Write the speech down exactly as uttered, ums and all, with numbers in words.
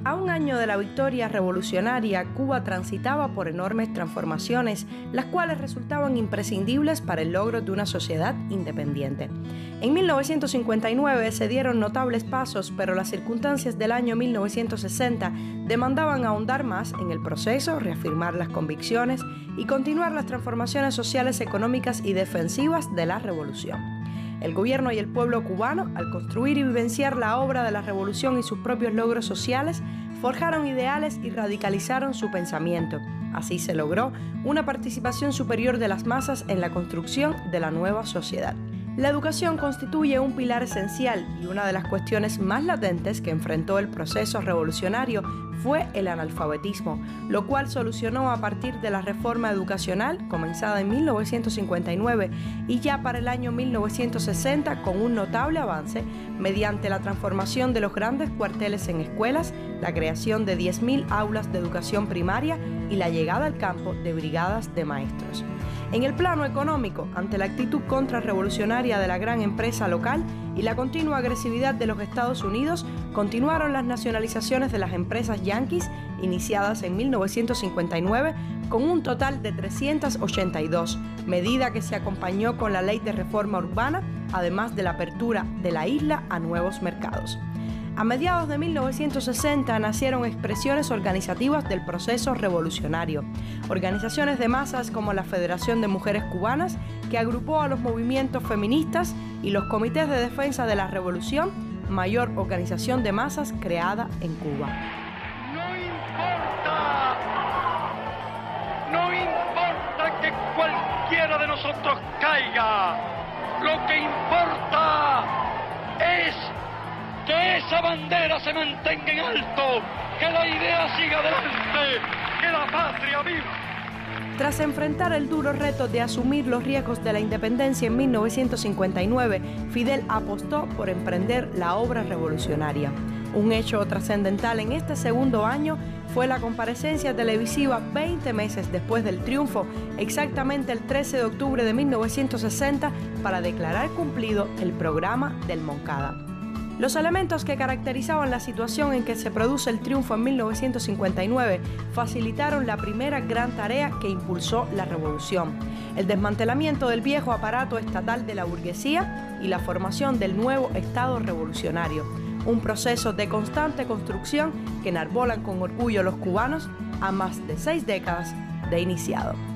A un año de la victoria revolucionaria, Cuba transitaba por enormes transformaciones, las cuales resultaban imprescindibles para el logro de una sociedad independiente. En mil novecientos cincuenta y nueve se dieron notables pasos, pero las circunstancias del año mil novecientos sesenta demandaban ahondar más en el proceso, reafirmar las convicciones y continuar las transformaciones sociales, económicas y defensivas de la revolución. El gobierno y el pueblo cubano, al construir y vivenciar la obra de la revolución y sus propios logros sociales, forjaron ideales y radicalizaron su pensamiento. Así se logró una participación superior de las masas en la construcción de la nueva sociedad. La educación constituye un pilar esencial y una de las cuestiones más latentes que enfrentó el proceso revolucionario fue el analfabetismo, lo cual solucionó a partir de la reforma educacional comenzada en mil novecientos cincuenta y nueve y ya para el año mil novecientos sesenta con un notable avance mediante la transformación de los grandes cuarteles en escuelas, la creación de diez mil aulas de educación primaria y la llegada al campo de brigadas de maestros. En el plano económico, ante la actitud contrarrevolucionaria de la gran empresa local y la continua agresividad de los Estados Unidos, continuaron las nacionalizaciones de las empresas yanquis iniciadas en mil novecientos cincuenta y nueve con un total de trescientas ochenta y dos, medida que se acompañó con la Ley de Reforma Urbana, además de la apertura de la isla a nuevos mercados. A mediados de mil novecientos sesenta nacieron expresiones organizativas del proceso revolucionario, organizaciones de masas como la Federación de Mujeres Cubanas, que agrupó a los movimientos feministas, y los comités de defensa de la revolución, mayor organización de masas creada en Cuba. No importa, no importa que cualquiera de nosotros caiga, lo que importa es que esa bandera se mantenga en alto, que la idea siga adelante, que la patria viva. Tras enfrentar el duro reto de asumir los riesgos de la independencia en mil novecientos cincuenta y nueve, Fidel apostó por emprender la obra revolucionaria. Un hecho trascendental en este segundo año fue la comparecencia televisiva veinte meses después del triunfo, exactamente el trece de octubre de mil novecientos sesenta, para declarar cumplido el programa del Moncada. Los elementos que caracterizaban la situación en que se produce el triunfo en mil novecientos cincuenta y nueve facilitaron la primera gran tarea que impulsó la revolución: el desmantelamiento del viejo aparato estatal de la burguesía y la formación del nuevo Estado revolucionario, un proceso de constante construcción que enarbolan con orgullo los cubanos a más de seis décadas de iniciado.